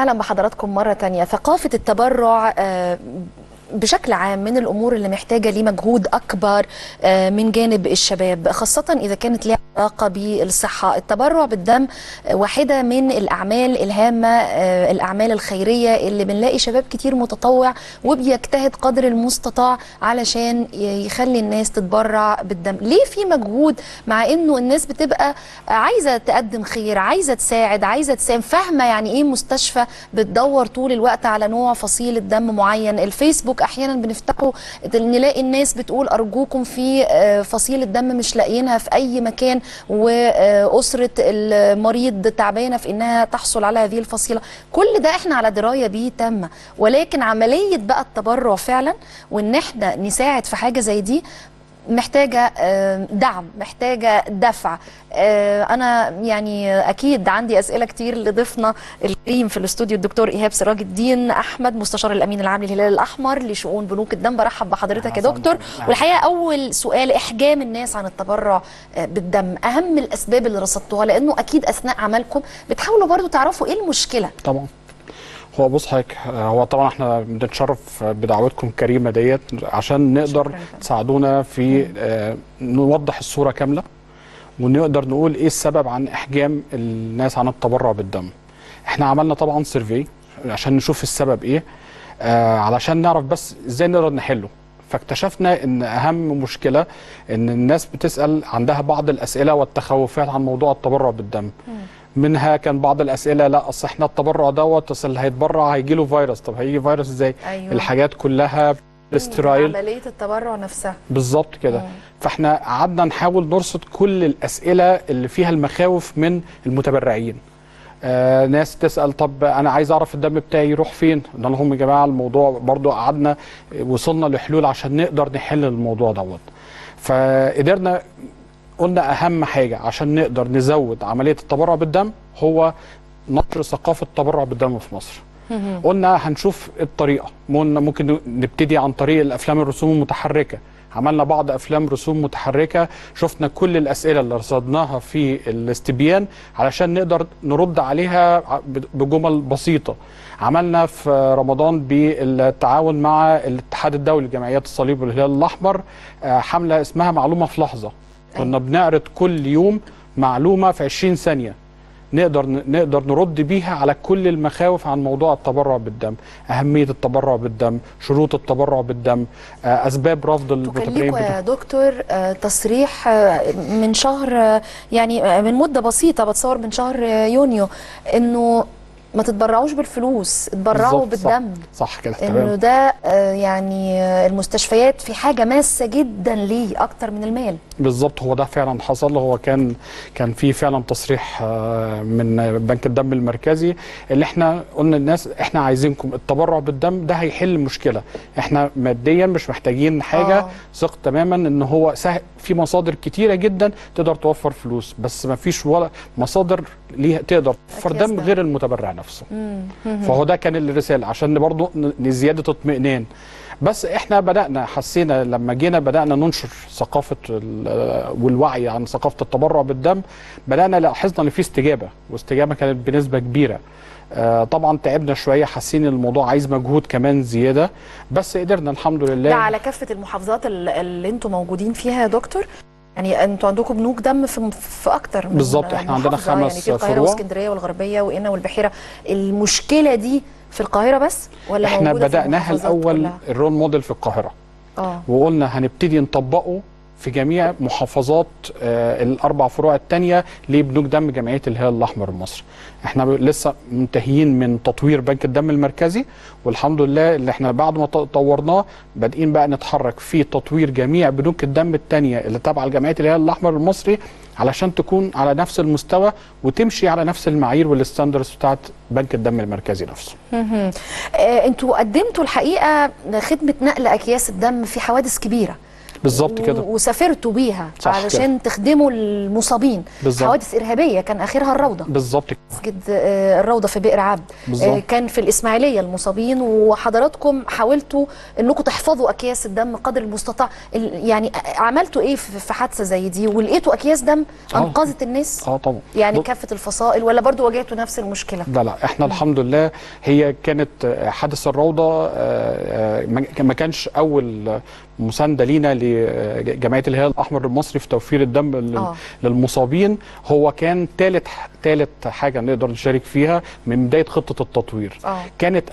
اهلا بحضراتكم مره تانية. ثقافه التبرع بشكل عام من الامور اللي محتاجه ليه مجهود اكبر من جانب الشباب، خاصه اذا كانت لها علاقه بالصحه. التبرع بالدم واحده من الاعمال الهامه، الاعمال الخيريه اللي بنلاقي شباب كتير متطوع وبيجتهد قدر المستطاع علشان يخلي الناس تتبرع بالدم. ليه في مجهود مع انه الناس بتبقى عايزه تقدم خير، عايزه تساعد، عايزه تساهم، فاهمه يعني ايه مستشفى بتدور طول الوقت على نوع فصيله دم معين. الفيسبوك احيانا بنفتحه نلاقي الناس بتقول ارجوكم في فصيله دم مش لاقيينها في اي مكان، واسره المريض تعبانه في انها تحصل على هذه الفصيله. كل ده احنا على درايه بيه تامه، ولكن عمليه بقى التبرع فعلا وان احنا نساعد في حاجه زي دي محتاجة دعم، محتاجة دفع. أنا يعني أكيد عندي أسئلة كتير لضيفنا الكريم في الاستوديو الدكتور إيهاب سراج الدين أحمد، مستشار الأمين العام للهلال الأحمر لشؤون بنوك الدم. برحب بحضرتك يا دكتور. والحقيقة أول سؤال، إحجام الناس عن التبرع بالدم، أهم الأسباب اللي رصدتوها، لأنه أكيد أثناء عملكم بتحاولوا برضو تعرفوا إيه المشكلة. طبعا هو بص حضرتك، هو طبعا احنا بنتشرف بدعوتكم الكريمه ديت عشان نقدر تساعدونا في نوضح الصوره كامله، ونقدر نقول ايه السبب عن احجام الناس عن التبرع بالدم. احنا عملنا طبعا سيرفي عشان نشوف السبب ايه، علشان نعرف بس ازاي نقدر نحله. فاكتشفنا ان اهم مشكله ان الناس بتسال، عندها بعض الاسئله والتخوفات عن موضوع التبرع بالدم. منها كان بعض الاسئله، لا اصل احنا التبرع دوت اصل اللي هيتبرع هيجي له فيروس. طب هيجي فيروس ازاي؟ أيوة. الحاجات كلها استرايل، عمليه التبرع نفسها بالظبط كده. فاحنا قعدنا نحاول نرصد كل الاسئله اللي فيها المخاوف من المتبرعين. ناس تسال طب انا عايز اعرف الدم بتاعي يروح فين؟ قلنا لهم يا جماعه الموضوع برضو قعدنا وصلنا لحلول عشان نقدر نحل الموضوع دوت. فقدرنا قلنا اهم حاجه عشان نقدر نزود عمليه التبرع بالدم هو نشر ثقافه التبرع بالدم في مصر. قلنا هنشوف الطريقه، ممكن نبتدي عن طريق الافلام الرسوم المتحركه. عملنا بعض افلام رسوم متحركه، شفنا كل الاسئله اللي رصدناها في الاستبيان علشان نقدر نرد عليها بجمل بسيطه. عملنا في رمضان بالتعاون مع الاتحاد الدولي لجمعيات الصليب والهلال الاحمر حمله اسمها معلومه في لحظه. كنا بنعرض كل يوم معلومه في 20 ثانيه نقدر نرد بيها على كل المخاوف عن موضوع التبرع بالدم، أهمية التبرع بالدم، شروط التبرع بالدم، أسباب رفض المتبرعين. يا دكتور تصريح من شهر، يعني من مدة بسيطة، بتصور من شهر يونيو، إنه ما تتبرعوش بالفلوس، اتبرعوا بالدم. صح كده، تمام. انه ده يعني المستشفيات في حاجه ماسه جدا ليه اكتر من المال. بالظبط، هو ده فعلا حصل. هو كان في فعلا تصريح من بنك الدم المركزي اللي احنا قلنا للناس احنا عايزينكم التبرع بالدم، ده هيحل المشكله. احنا ماديا مش محتاجين حاجه، ثق تماما ان هو سهل، في مصادر كتيره جدا تقدر توفر فلوس، بس ما فيش ولا مصادر ليها تقدر توفر دم غير المتبرع نفسه. فهو ده كان الرساله عشان برضه لزياده اطمئنان. بس احنا بدأنا حسينا لما جينا بدأنا ننشر ثقافة والوعي عن ثقافة التبرع بالدم، بدأنا لاحظنا ان في استجابة، واستجابة كانت بنسبة كبيرة. طبعا تعبنا شوية، حاسين الموضوع عايز مجهود كمان زيادة، بس قدرنا الحمد لله. ده على كافة المحافظات اللي انتم موجودين فيها يا دكتور؟ يعني انتوا عندكم بنوك دم في اكتر من بالظبط، احنا عندنا 5 فروع، يعني في القاهرة واسكندرية والغربية وقنا والبحيرة. المشكلة دي في القاهرة بس ولا احنا موجودة بدأناها الأول الرول موديل في القاهرة، وقلنا هنبتدي نطبقه في جميع محافظات ال4 فروع الثانيه لبنوك دم جمعيه الهلال الاحمر المصري. احنا لسه منتهيين من تطوير بنك الدم المركزي، والحمد لله اللي احنا بعد ما طورناه بادئين بقى نتحرك في تطوير جميع بنوك الدم الثانيه اللي تابعه لجمعيه الهلال الاحمر المصري علشان تكون على نفس المستوى وتمشي على نفس المعايير والستاندرز بتاعت بنك الدم المركزي نفسه. انتوا قدمتوا الحقيقه خدمه نقل اكياس الدم في حوادث كبيره، بالظبط كده. وسافرتوا بيها علشان كده. تخدموا المصابين. بالظبط. حوادث إرهابية كان آخرها الروضة. بالظبط. مسجد الروضة في بئر عبد. كان في الإسماعيلية المصابين، وحضراتكم حاولتوا انكم تحفظوا أكياس الدم قدر المستطاع. يعني عملتوا ايه في حادثة زي دي ولقيتوا أكياس دم أنقذت الناس؟ طبعا. يعني كافة الفصائل ولا برضو واجهتوا نفس المشكلة؟ لا احنا الحمد لله هي كانت حادث الروضة ما كانش أول مساندة لينا لجمعية الهلال الأحمر المصري في توفير الدم للمصابين. هو كان ثالث حاجة نقدر نشارك فيها من بداية خطة التطوير. كانت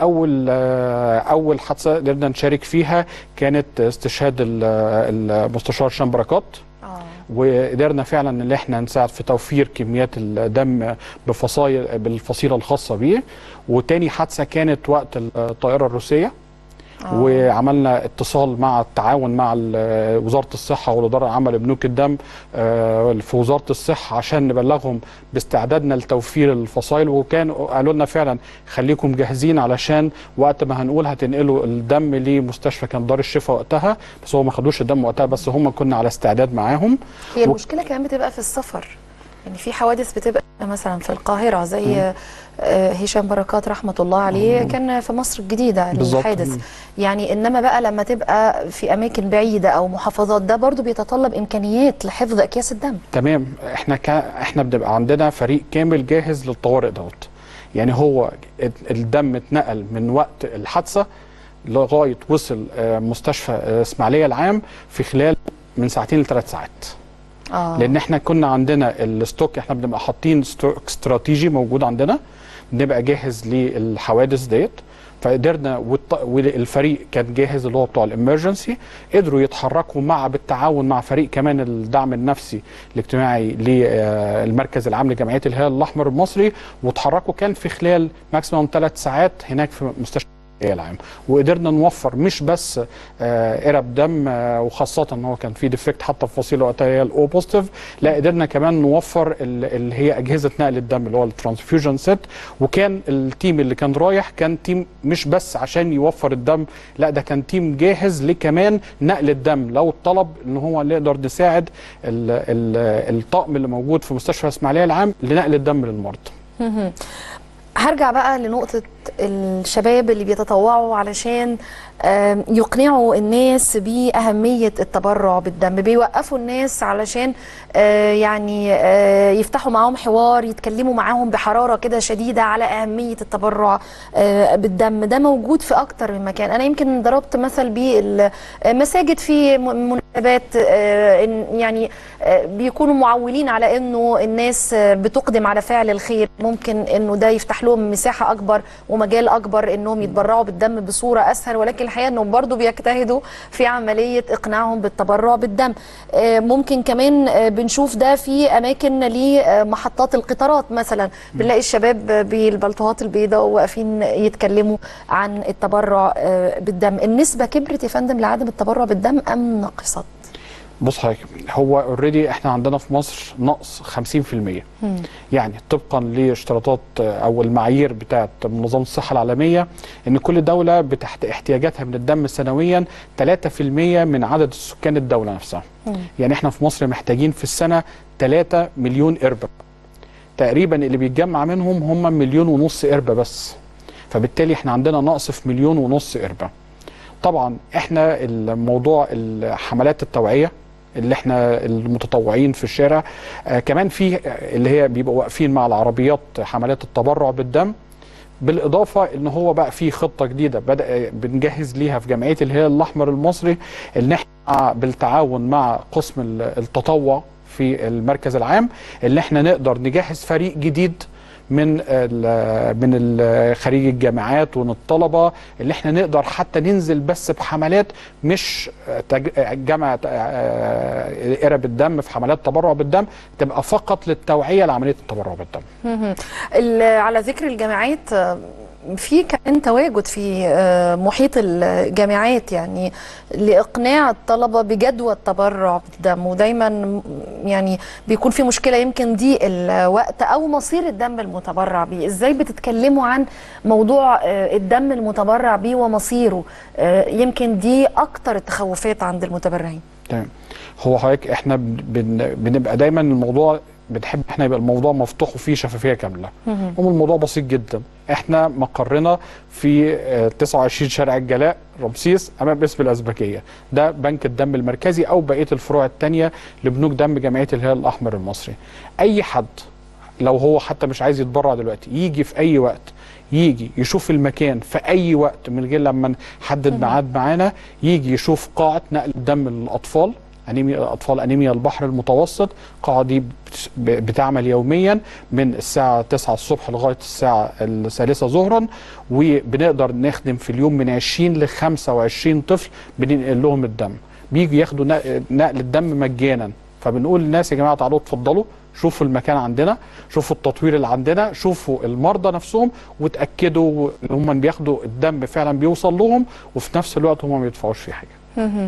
أول حادثة قدرنا نشارك فيها كانت استشهاد المستشار هشام بركات. وقدرنا فعلا ان احنا نساعد في توفير كميات الدم بالفصيله الخاصه بيه. وتاني حادثه كانت وقت الطائره الروسيه. وعملنا اتصال مع التعاون مع وزاره الصحه والاداره العامه لبنوك الدم في وزاره الصحه عشان نبلغهم باستعدادنا لتوفير الفصائل. وكانوا قالوا لنا فعلا خليكم جاهزين علشان وقت ما هنقول هتنقلوا الدم لمستشفى كان دار الشفاء وقتها، بس هو ما خدوش الدم وقتها، بس هم كنا على استعداد معاهم. هي المشكله كمان بتبقى في السفر، يعني في حوادث بتبقى مثلا في القاهره زي هشام بركات رحمه الله عليه كان في مصر الجديده الحادث. يعني انما بقى لما تبقى في اماكن بعيده او محافظات ده برضو بيتطلب امكانيات لحفظ اكياس الدم. تمام. احنا بنبقى عندنا فريق كامل جاهز للطوارئ دوت. يعني هو الدم اتنقل من وقت الحادثه لغايه وصل مستشفى اسماعيليه العام في خلال من 2 ل3 ساعات. لان احنا كنا عندنا الستوك، احنا بنبقى حاطين ستوك استراتيجي موجود عندنا بنبقى جاهز للحوادث ديت. فقدرنا والفريق كان جاهز اللي هو بتوع الامرجنسي، قدروا يتحركوا بالتعاون مع فريق كمان الدعم النفسي الاجتماعي للمركز العام لجمعيه الهلال الاحمر المصري، وتحركوا كان في خلال ماكسيموم 3 ساعات هناك في مستشفى العام. وقدرنا نوفر مش بس قرب دم، وخاصه ان هو كان في ديفكت حتى في فصيله وقتها هي الاو بوزيتيف، لا قدرنا كمان نوفر اللي هي اجهزه نقل الدم اللي هو الترانسفيوجن سيت. وكان التيم اللي كان رايح كان تيم مش بس عشان يوفر الدم، لا ده كان تيم جاهز لكمان نقل الدم لو الطلب ان هو اللي يقدر نساعد الطاقم اللي موجود في مستشفى اسماعيليه العام لنقل الدم للمرضى. هرجع بقى لنقطة الشباب اللي بيتطوعوا علشان يقنعوا الناس بأهمية التبرع بالدم، بيوقفوا الناس علشان يعني يفتحوا معاهم حوار، يتكلموا معاهم بحرارة كده شديدة على أهمية التبرع بالدم. ده موجود في أكتر من مكان. أنا يمكن ضربت مثل بالمساجد في مناسبات يعني بيكونوا معولين على أنه الناس بتقدم على فعل الخير، ممكن أنه ده يفتح لهم مساحة أكبر ومجال أكبر أنهم يتبرعوا بالدم بصورة أسهل، ولكن الحقيقة أنهم برضو بيجتهدوا في عملية إقناعهم بالتبرع بالدم. ممكن كمان بنشوف ده في أماكن لمحطات القطارات مثلا، بنلاقي الشباب بالبلطوات البيضاء واقفين يتكلموا عن التبرع بالدم. النسبة كبرت يا فندم لعدم التبرع بالدم أم نقصت؟ بص حضرتك، هو اوريدي احنا عندنا في مصر نقص 50%. يعني طبقا لاشتراطات او المعايير بتاعه منظمه الصحه العالميه ان كل دوله بتحت احتياجاتها من الدم سنويا 3% من عدد سكان الدوله نفسها. يعني احنا في مصر محتاجين في السنه 3 مليون قربه. تقريبا اللي بيتجمع منهم هم 1.5 مليون قربه بس. فبالتالي احنا عندنا نقص في 1.5 مليون قربه. طبعا احنا الموضوع حملات التوعيه اللي احنا المتطوعين في الشارع كمان في اللي هي بيبقوا واقفين مع العربيات حملات التبرع بالدم، بالاضافه ان هو بقى في خطه جديده بدا بنجهز ليها في جمعيه الهلال الاحمر المصري، ان احنا بالتعاون مع قسم التطوع في المركز العام اللي احنا نقدر نجهز فريق جديد من خريج الجامعات ومن الطلبه اللي احنا نقدر حتى ننزل بس بحملات مش جمع قرب الدم، في حملات تبرع بالدم تبقى فقط للتوعيه لعمليه التبرع بالدم. على ذكر الجامعات، في كمان تواجد في محيط الجامعات يعني لإقناع الطلبة بجدوى التبرع بالدم، ودايما يعني بيكون في مشكلة يمكن ضيق الوقت أو مصير الدم المتبرع بيه. إزاي بتتكلموا عن موضوع الدم المتبرع بيه ومصيره؟ يمكن دي أكتر التخوفات عند المتبرعين. تمام. هو حضرتك احنا بنبقى دايما الموضوع بنحب احنا يبقى الموضوع مفتوح وفيه شفافيه كامله. الموضوع بسيط جدا. احنا مقرنا في 29 شارع الجلاء رمسيس امام اسم الازبكيه. ده بنك الدم المركزي او بقيه الفروع الثانيه لبنوك دم جمعيه الهلال الاحمر المصري. اي حد لو هو حتى مش عايز يتبرع دلوقتي يجي في اي وقت، يجي يشوف المكان في اي وقت من غير لما نحدد ميعاد معانا، يجي يشوف قاعه نقل الدم للاطفال، اطفال انيميا البحر المتوسط. القاعه دي بتعمل يوميا من الساعه 9 الصبح لغايه الساعه 3 ظهرا، وبنقدر نخدم في اليوم من 20 ل 25 طفل بننقل لهم الدم. بيجوا ياخدوا نقل الدم مجانا. فبنقول للناس يا جماعه تعالوا اتفضلوا شوفوا المكان عندنا، شوفوا التطوير اللي عندنا، شوفوا المرضى نفسهم، وتاكدوا ان هم بياخدوا الدم فعلا بيوصل لهم، وفي نفس الوقت هم ما يدفعوش فيه حاجه.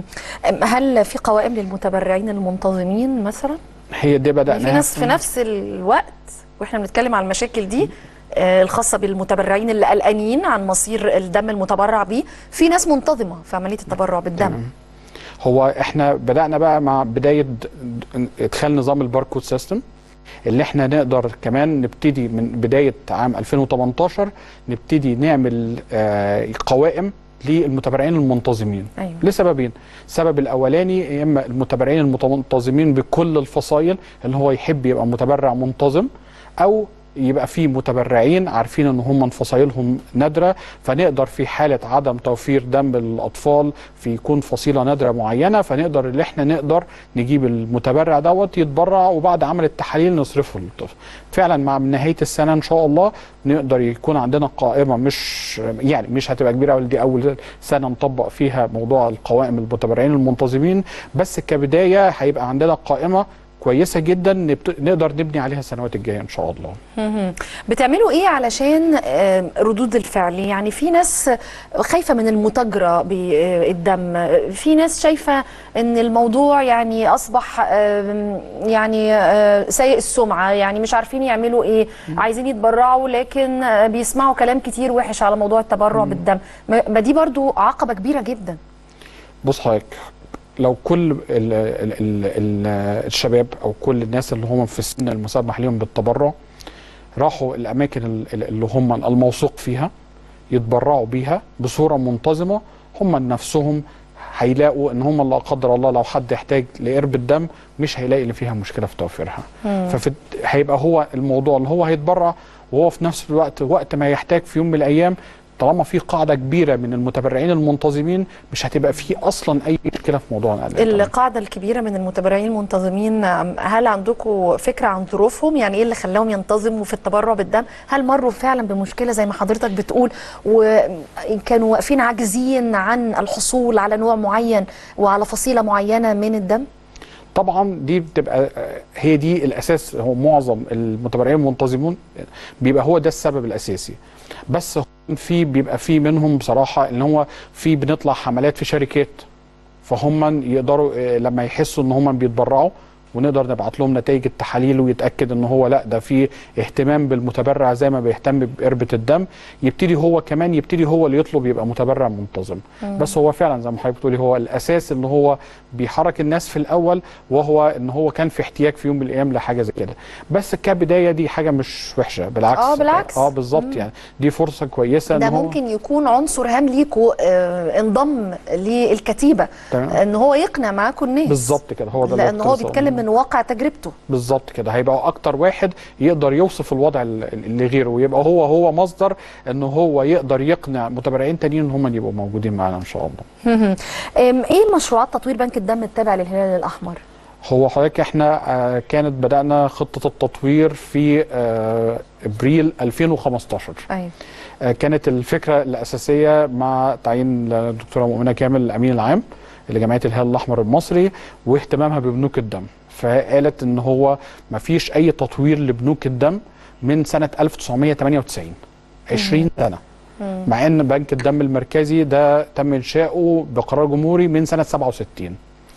هل في قوائم للمتبرعين المنتظمين مثلا؟ هي دي بدأناها. في ناس في نفس الوقت واحنا بنتكلم على المشاكل دي الخاصه بالمتبرعين اللي قلقانين عن مصير الدم المتبرع بيه، في ناس منتظمه في عمليه التبرع بالدم. هو احنا بدأنا بقى مع بدايه ادخال نظام الباركود سيستم، اللي احنا نقدر كمان نبتدي من بدايه عام 2018 نبتدي نعمل قوائم للمتبرعين المنتظمين. أيوة. لسببين. السبب الاولاني يا اما المتبرعين المنتظمين بكل الفصائل اللي هو يحب يبقى متبرع منتظم، او يبقى في متبرعين عارفين ان هم فصائلهم نادره، فنقدر في حاله عدم توفير دم للاطفال في يكون فصيله نادره معينه، فنقدر اللي احنا نقدر نجيب المتبرع دوت يتبرع وبعد عمل التحاليل نصرفه للطفل. فعلا مع نهايه السنه ان شاء الله نقدر يكون عندنا قائمه مش هتبقى كبيره، ولا دي اول سنه نطبق فيها موضوع القوائم المتبرعين المنتظمين، بس كبدايه هيبقى عندنا قائمه كويسه جدا نقدر نبني عليها السنوات الجايه ان شاء الله. بتعملوا ايه علشان ردود الفعل؟ يعني في ناس خايفه من المتاجره بالدم، في ناس شايفه ان الموضوع يعني اصبح يعني سيء السمعه، يعني مش عارفين يعملوا ايه، عايزين يتبرعوا لكن بيسمعوا كلام كتير وحش على موضوع التبرع بالدم. ما دي برضو عقبه كبيره جدا. بص حضرتك، لو كل الشباب او كل الناس اللي هم في السن المسمح لهم بالتبرع راحوا الاماكن اللي هم الموثوق فيها يتبرعوا بيها بصوره منتظمه، هم نفسهم هيلاقوا ان هم لا قدر الله لو حد يحتاج لقربة دم مش هيلاقي اللي فيها مشكله في توفيرها. هيبقى هو الموضوع اللي هو هيتبرع، وهو في نفس الوقت وقت ما يحتاج في يوم من الايام طالما في قاعده كبيره من المتبرعين المنتظمين مش هتبقى في اصلا اي مشكله في موضوع القاعده الكبيره من المتبرعين المنتظمين. هل عندكم فكره عن ظروفهم؟ يعني ايه اللي خلاهم ينتظموا في التبرع بالدم؟ هل مروا فعلا بمشكله زي ما حضرتك بتقول وكانوا واقفين عاجزين عن الحصول على نوع معين وعلى فصيله معينه من الدم؟ طبعا دي بتبقى هي دي الاساس. هو معظم المتبرعين المنتظمون بيبقى هو ده السبب الاساسي، بس بيبقى في منهم بصراحه ان هو بنطلع حملات في شركات، فهم يقدروا لما يحسوا ان هم بيتبرعوا ونقدر نبعت لهم نتائج التحاليل ويتاكد ان هو لا ده في اهتمام بالمتبرع زي ما بيهتم بقربة الدم، يبتدي هو اللي يطلب يبقى متبرع منتظم. بس هو فعلا زي ما حضرتك بتقولي هو الاساس ان هو بيحرك الناس في الاول، وهو ان هو كان في احتياج في يوم من الايام لحاجه زي كده، بس كبدايه دي حاجه مش وحشه، بالعكس. بالعكس. بالظبط. يعني دي فرصه كويسه. ده ممكن يكون عنصر هام ليكوا انضم للكتيبه، ان هو يقنع معاكم الناس. بالظبط كده، هو ده لان هو بيتكلم من واقع تجربته. بالظبط كده، هيبقى اكتر واحد يقدر يوصف الوضع اللي غيره، ويبقى هو مصدر ان هو يقدر يقنع متبرعين تانيين ان هم يبقوا موجودين معانا ان شاء الله. ايه مشروعات تطوير بنك الدم التابع للهلال الاحمر؟ هو حضرتك احنا كانت بدأنا خطة التطوير في ابريل 2015. أيوة. كانت الفكرة الأساسية مع تعيين الدكتورة مؤمنة كامل الأمين العام لجمعية الهلال الأحمر المصري واهتمامها ببنوك الدم، فقالت ان هو ما فيش اي تطوير لبنوك الدم من سنة 1998، 20 سنة، مع ان بنك الدم المركزي ده تم انشاؤه بقرار جمهوري من سنة 67.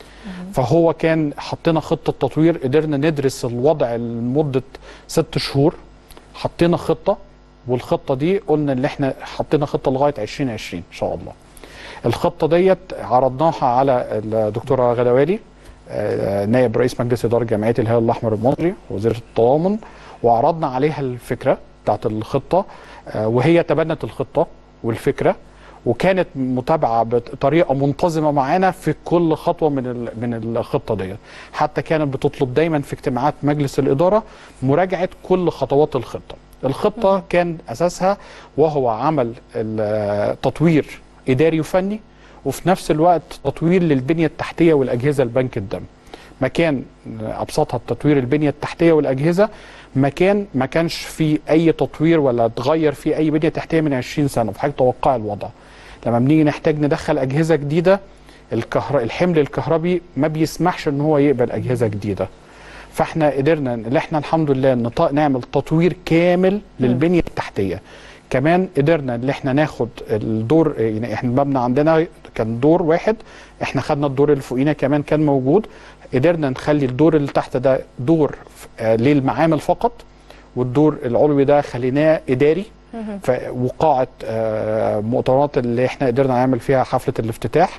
فهو كان حطينا خطة تطوير، قدرنا ندرس الوضع لمدة 6 شهور، حطينا خطة، والخطة دي قلنا ان احنا حطينا خطة لغاية 2020 ان شاء الله. الخطة ديت عرضناها على الدكتورة غدوالي نائب رئيس مجلس اداره جمعيه الهلال الاحمر المصري وزيره التضامن، وعرضنا عليها الفكره بتاعت الخطه، وهي تبنت الخطه والفكره، وكانت متابعه بطريقه منتظمه معانا في كل خطوه من الخطه ديت. حتى كانت بتطلب دايما في اجتماعات مجلس الاداره مراجعه كل خطوات الخطه. الخطه كان اساسها وهو عمل تطوير اداري وفني، وفي نفس الوقت تطوير للبنيه التحتيه والاجهزه لبنك الدم. مكان ابسطها التطوير البنيه التحتيه والاجهزه، مكان ما كانش فيه اي تطوير ولا اتغير فيه اي بنيه تحتيه من 20 سنه، في حاجه توقع الوضع. لما بنيجي نحتاج ندخل اجهزه جديده، الحمل الكهربي ما بيسمحش ان هو يقبل اجهزه جديده. فاحنا قدرنا ان احنا الحمد لله نعمل تطوير كامل للبنيه التحتيه. كمان قدرنا ان احنا ناخد الدور، يعني احنا المبنى عندنا كان دور واحد، احنا خدنا الدور اللي فوقينا كمان كان موجود. قدرنا نخلي الدور اللي تحت ده دور للمعامل فقط، والدور العلوي ده خليناه اداري، وقاعه مؤتمرات اللي احنا قدرنا نعمل فيها حفله الافتتاح.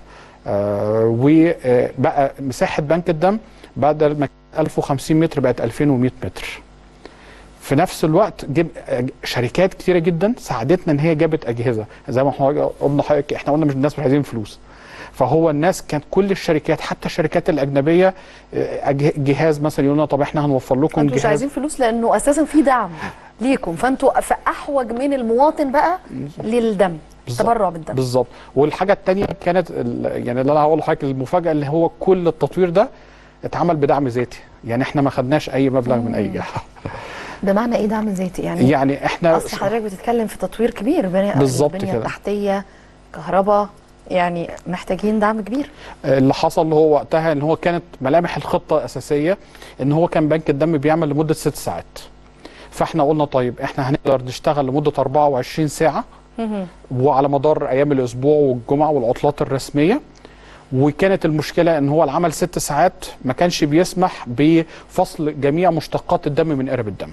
وبقى مساحه بنك الدم بدل ما 1050 متر بقت 2100 متر. في نفس الوقت شركات كتيره جدا ساعدتنا ان هي جابت اجهزه، زي ما احنا قلنا احنا قلنا مش الناس مش عايزين فلوس، فهو الناس كانت كل الشركات حتى الشركات الاجنبيه جهاز مثلا يقول لنا طب احنا هنوفر لكم انتوا مش عايزين فلوس لانه اساسا في دعم ليكم، فانتوا في احوج من المواطن بقى للدم، تبرع بالدم. بالظبط. والحاجه الثانيه كانت يعني اللي انا هقول لحضرتك المفاجاه، اللي هو كل التطوير ده اتعمل بدعم ذاتي، يعني احنا ما خدناش اي مبلغ من اي جهه. بمعنى ايه دعم ذاتي؟ يعني احنا اصل حضرتك بتتكلم في تطوير كبير، بالظبط البنيه كده، التحتيه، كهرباء، يعني محتاجين دعم كبير. اللي حصل هو وقتها ان هو كانت ملامح الخطه الاساسيه ان هو كان بنك الدم بيعمل لمده 6 ساعات. فاحنا قلنا طيب احنا هنقدر نشتغل لمده 24 ساعه وعلى مدار ايام الاسبوع والجمعه والعطلات الرسميه. وكانت المشكله ان هو العمل 6 ساعات ما كانش بيسمح بفصل جميع مشتقات الدم من قرب الدم.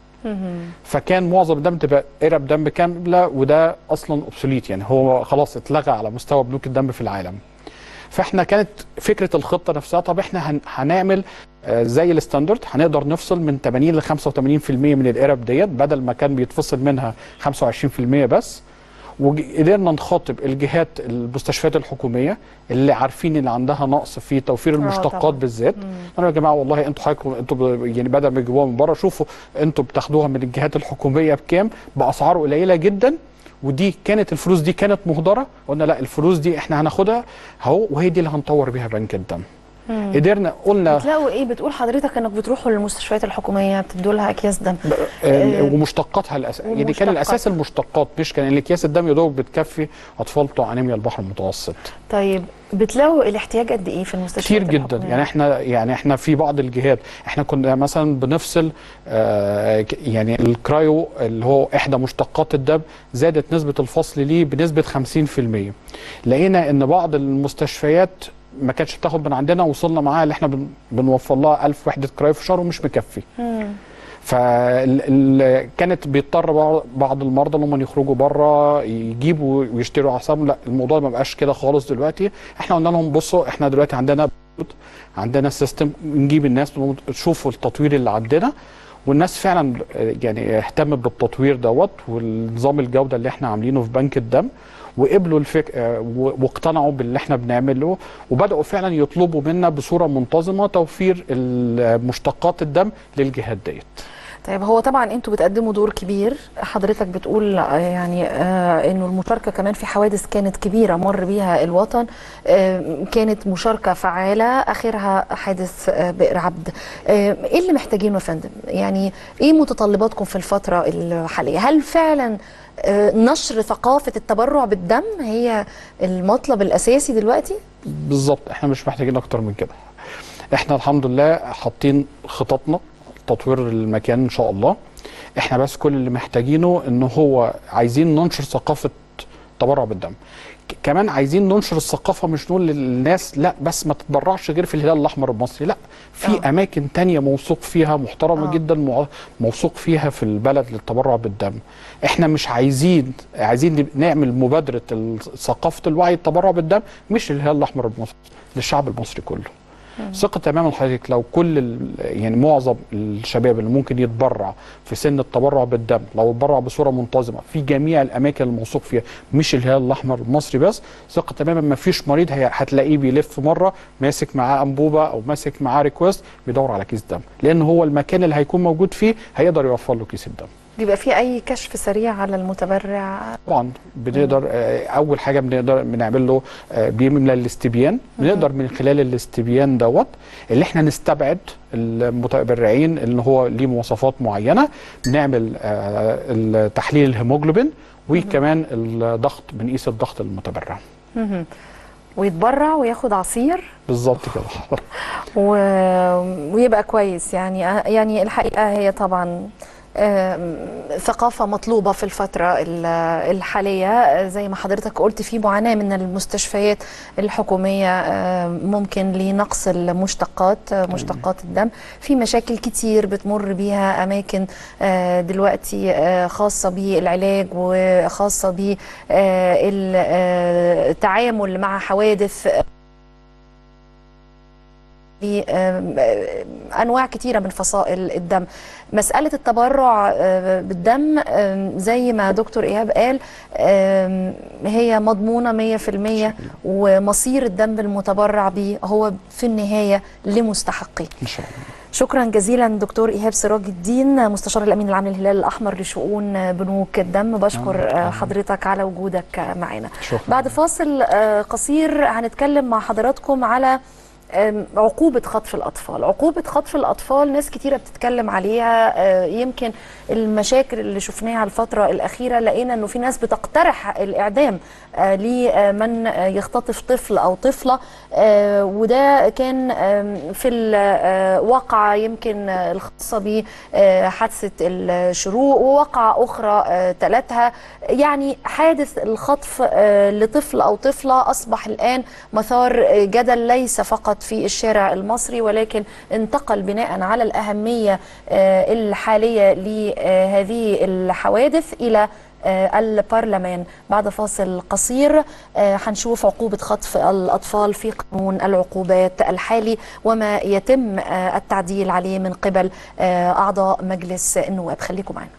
فكان معظم الدم تبقى قرب دم كامله، وده اصلا اوبسوليت، يعني هو خلاص اتلغى على مستوى بنوك الدم في العالم. فاحنا كانت فكره الخطه نفسها طب احنا هنعمل زي الستاندرد، هنقدر نفصل من 80 ل 85% من القرب ديت بدل ما كان بيتفصل منها 25% بس. وقدرنا نخاطب الجهات المستشفيات الحكوميه اللي عارفين ان عندها نقص في توفير المشتقات بالذات. انا يا جماعه والله انتوا يعني بدل ما تجيبوها من بره، شوفوا انتوا بتاخدوها من الجهات الحكوميه بكام، باسعار قليله جدا، ودي كانت الفلوس دي كانت مهدره. قلنا لا، الفلوس دي احنا هناخدها اهو، وهي دي اللي هنطور بيها بنك الدم. قدرنا قلنا بتلاقوا ايه؟ بتقول حضرتك انك بتروحوا للمستشفيات الحكوميه بتدوا لها اكياس دم ومشتقاتها يعني كان الاساس المشتقات، مش كان اكياس الدم يا دوب بتكفي اطفال بتوع انيميا البحر المتوسط. طيب بتلاقوا الاحتياج قد ايه في المستشفيات كتير جدا الحكومية؟ يعني احنا في بعض الجهات احنا كنا مثلا بنفصل يعني الكرايو اللي هو احدى مشتقات الدم، زادت نسبه الفصل ليه بنسبه 50%. لقينا ان بعض المستشفيات ما كانتش بتاخد من عندنا، وصلنا معاها اللي احنا بنوفر لها 1000 وحده كرايو في الشهر ومش مكفي. فكانت بيضطر بعض المرضى ان هم يخرجوا بره يجيبوا ويشتروا اعصاب. لا، الموضوع ما بقاش كده خالص دلوقتي. احنا قلنا لهم بصوا احنا دلوقتي عندنا سيستم، نجيب الناس تشوفوا التطوير اللي عندنا، والناس فعلا يعني اهتمت بالتطوير دوت والنظام الجوده اللي احنا عاملينه في بنك الدم، وقبلوا واقتنعوا باللي احنا بنعمله، وبداوا فعلا يطلبوا منا بصوره منتظمه توفير مشتقات الدم للجهات ديت. طيب هو طبعا انتوا بتقدموا دور كبير، حضرتك بتقول يعني انه المشاركه كمان في حوادث كانت كبيره مر بيها الوطن، كانت مشاركه فعاله، اخرها حادث بئر عبد. ايه اللي محتاجينه يا فندم؟ يعني ايه متطلباتكم في الفتره الحاليه؟ هل فعلا نشر ثقافه التبرع بالدم هي المطلب الاساسي دلوقتي؟ بالظبط، احنا مش محتاجين اكتر من كده. احنا الحمد لله حاطين خططنا تطوير المكان ان شاء الله. احنا بس كل اللي محتاجينه ان هو عايزين ننشر ثقافه التبرع بالدم. كمان عايزين ننشر الثقافه، مش نقول للناس لا بس ما تتبرعش غير في الهلال الاحمر المصري، لا، في اماكن تانية موثوق فيها محترمه جدا موثوق فيها في البلد للتبرع بالدم. احنا مش عايزين نعمل مبادره ثقافه الوعي التبرع بالدم مش للهلال الاحمر المصري، للشعب المصري كله. ثقه تماما حضرتك لو كل يعني معظم الشباب اللي ممكن يتبرع في سن التبرع بالدم لو اتبرع بصوره منتظمه في جميع الاماكن الموثوق فيها مش الهلال الاحمر المصري بس، ثقه تماما ما فيش مريض هتلاقيه بيلف مره ماسك معاه انبوبه او ماسك معاه ريكوست بيدور على كيس دم، لان هو المكان اللي هيكون موجود فيه هيقدر يوفر له كيس الدم. بيبقى في اي كشف سريع على المتبرع؟ طبعا بنقدر اول حاجه بنعمل له بيملى الاستبيان، بنقدر من خلال الاستبيان دوت اللي احنا نستبعد المتبرعين اللي هو ليه مواصفات معينه، بنعمل تحليل الهيموجلوبين وكمان الضغط، بنقيس الضغط المتبرع. ويتبرع وياخد عصير بالظبط كده ويبقى كويس. يعني الحقيقه هي طبعا ثقافة مطلوبة في الفترة الحالية. زي ما حضرتك قلت في معاناة من المستشفيات الحكومية ممكن لنقص مشتقات الدم، في مشاكل كتير بتمر بيها أماكن دلوقتي خاصة بالعلاج وخاصة بالتعامل مع حوادث بأنواع كتيرة من فصائل الدم. مسألة التبرع بالدم زي ما دكتور إيهاب قال هي مضمونة 100%، ومصير الدم المتبرع به هو في النهاية لمستحقيه إن شاء الله. شكرا جزيلا دكتور إيهاب سراج الدين، مستشار الأمين العام للهلال الأحمر لشؤون بنوك الدم. بشكر حضرتك على وجودك معنا. بعد فاصل قصير هنتكلم مع حضراتكم على عقوبة خطف الأطفال. عقوبة خطف الأطفال ناس كتيرة بتتكلم عليها، يمكن المشاكل اللي شفناها الفترة الأخيرة لقينا أنه في ناس بتقترح الإعدام لمن يختطف طفل أو طفلة، وده كان في الواقعة يمكن الخاصة بحادثة الشروق وواقعة أخرى تلتها. يعني حادث الخطف لطفل أو طفلة أصبح الآن مثار جدل ليس فقط في الشارع المصري، ولكن انتقل بناء على الأهمية الحالية لهذه الحوادث إلى البرلمان. بعد فاصل قصير هنشوف عقوبة خطف الأطفال في قانون العقوبات الحالي وما يتم التعديل عليه من قبل أعضاء مجلس النواب. خليكم معنا.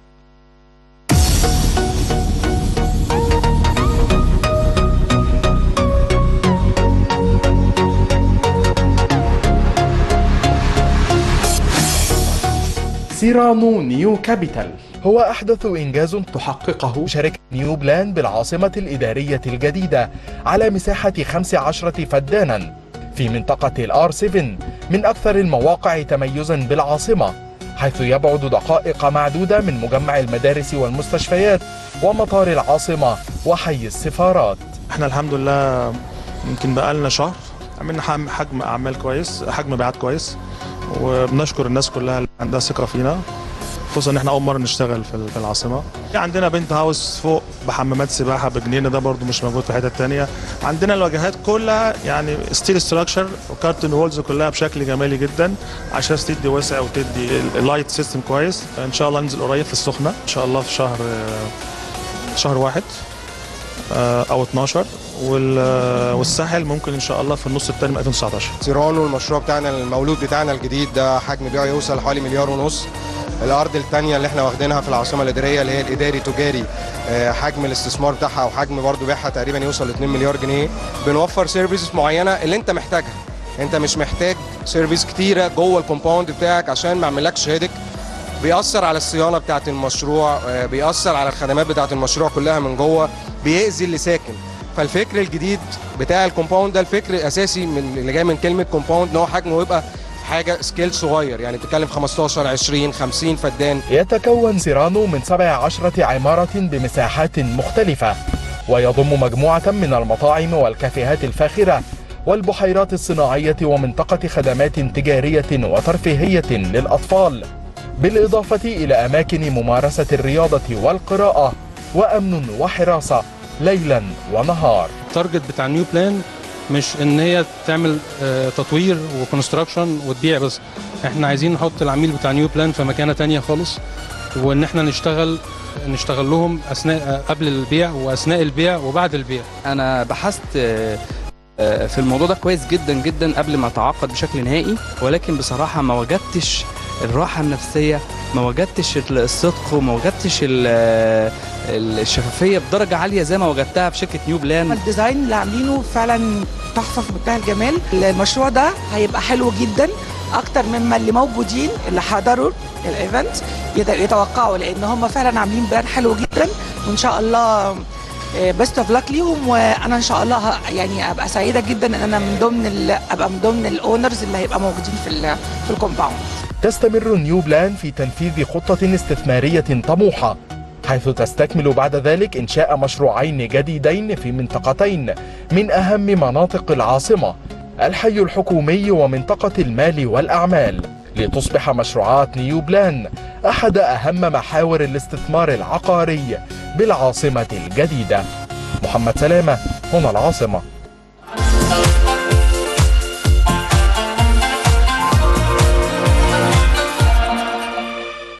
سيرانو نيو كابيتال هو أحدث إنجاز تحققه شركة نيو بلان بالعاصمة الإدارية الجديدة على مساحة 15 فدانا في منطقة الR7 من أكثر المواقع تميزا بالعاصمة، حيث يبعد دقائق معدودة من مجمع المدارس والمستشفيات ومطار العاصمة وحي السفارات. احنا الحمد لله يمكن بقالنا شهر عملنا حجم أعمال كويس، حجم مبيعات كويس، وبنشكر الناس كلها اللي عندها ثقة فينا، خصوصا ان احنا اول مره نشتغل في العاصمه. عندنا بنت هاوس فوق بحمامات سباحه بجنينه، ده برضو مش موجود في حته ثانيه. عندنا الواجهات كلها يعني ستيل ستراكشر وكارتون وولز كلها بشكل جمالي جدا عشان تدي وسع وتدي اللايت سيستم كويس. ان شاء الله ننزل قريب في السخنه ان شاء الله في شهر 1 او 12، والساحل ممكن ان شاء الله في النص الثاني من 2019. سيرانو المشروع بتاعنا المولود بتاعنا الجديد ده حجم بيعه يوصل حوالي 1.5 مليار. الارض الثانيه اللي احنا واخدينها في العاصمه الاداريه اللي هي الاداري تجاري، حجم الاستثمار بتاعها وحجم برضو بيعها تقريبا يوصل ل 2 مليار جنيه. بنوفر سيرفيسز معينه اللي انت محتاجها، انت مش محتاج سيرفيس كتيره جوه الكومباوند بتاعك عشان ما اعملكش هيدك. بيأثر على الصيانه بتاعه المشروع، بيأثر على الخدمات بتاعه المشروع كلها من جوه، بيأذي اللي ساكن. فالفكر الجديد بتاع الكومباوند ده الفكر الاساسي من اللي جاي من كلمه كومباوند ان هو حجمه يبقى حاجه سكيل صغير، يعني بتتكلم 15 20 50 فدان. يتكون سيرانو من 17 عماره بمساحات مختلفه، ويضم مجموعه من المطاعم والكافيهات الفاخره والبحيرات الصناعيه ومنطقه خدمات تجاريه وترفيهيه للاطفال، بالاضافه الى اماكن ممارسه الرياضه والقراءه وامن وحراسه ليلا ونهار. التارجت بتاع نيو بلان مش ان هي تعمل تطوير وكونستراكشن وتبيع بس، احنا عايزين نحط العميل بتاع نيو بلان في مكانه تانية خالص، وان احنا نشتغل لهم اثناء قبل البيع واثناء البيع وبعد البيع. انا بحثت في الموضوع ده كويس جدا جدا قبل ما اتعاقد بشكل نهائي، ولكن بصراحه ما وجدتش الراحه النفسيه، ما وجدتش الصدق، وما وجدتش الشفافيه بدرجه عاليه زي ما وجدتها في شركه نيو بلان. الديزاين اللي عاملينه فعلا تحفه في منتهى الجمال. المشروع ده هيبقى حلو جدا اكتر مما اللي موجودين اللي حضروا الايفنت يتوقعوا، لان هم فعلا عاملين براند حلو جدا، وان شاء الله بيست اوف لك ليهم. وانا ان شاء الله يعني ابقى سعيده جدا ان انا ابقى من ضمن الاونرز اللي هيبقى موجودين في الكومباوند. تستمر نيو بلان في تنفيذ خطة استثمارية طموحة، حيث تستكمل بعد ذلك إنشاء مشروعين جديدين في منطقتين من أهم مناطق العاصمة، الحي الحكومي ومنطقة المال والأعمال، لتصبح مشروعات نيو بلان أحد أهم محاور الاستثمار العقاري بالعاصمة الجديدة. محمد سلامة، هنا العاصمة.